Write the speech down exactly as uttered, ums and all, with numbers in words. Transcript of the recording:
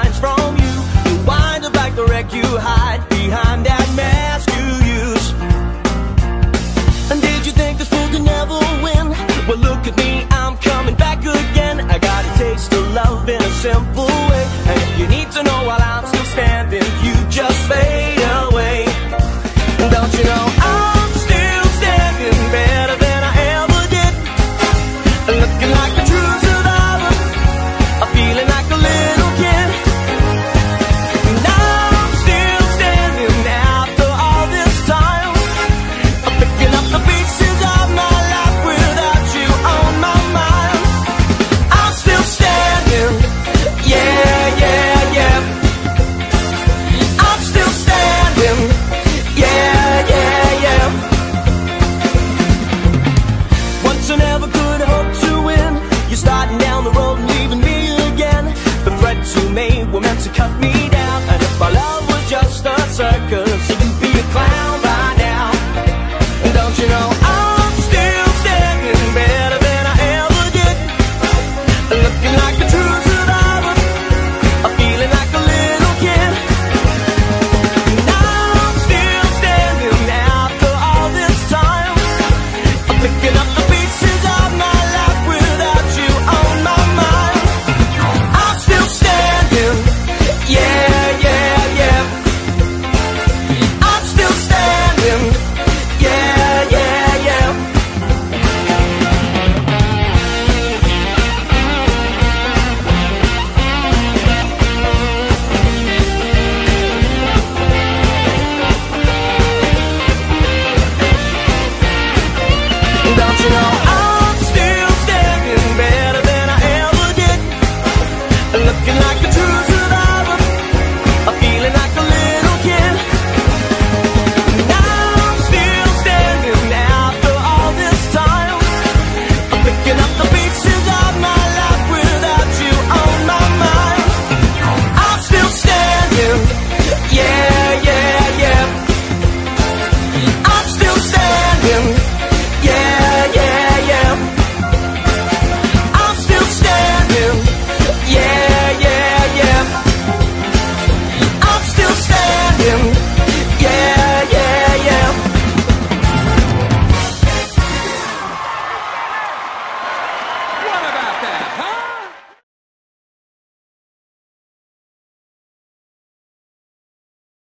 signs from you. You wind up like the wreck you hide behind that mask you use. And did you think this fool could never win? Well, look at me, I'm coming back again. I got a taste of love in a simple way. And if you need to know while I'm still standing, you just fade away. Don't you know I'm still standing better than I ever did? Looking like a true survivor, I'm feeling like a little kid. And I'm still standing after all this time. I'm picking up the pieces of my life without you on my mind. I'm still standing, yeah, yeah, yeah. I'm still standing, yeah, yeah, yeah. Once I never could hope to win. You're starting down the road and leaving me again. The threats you made were meant to cut me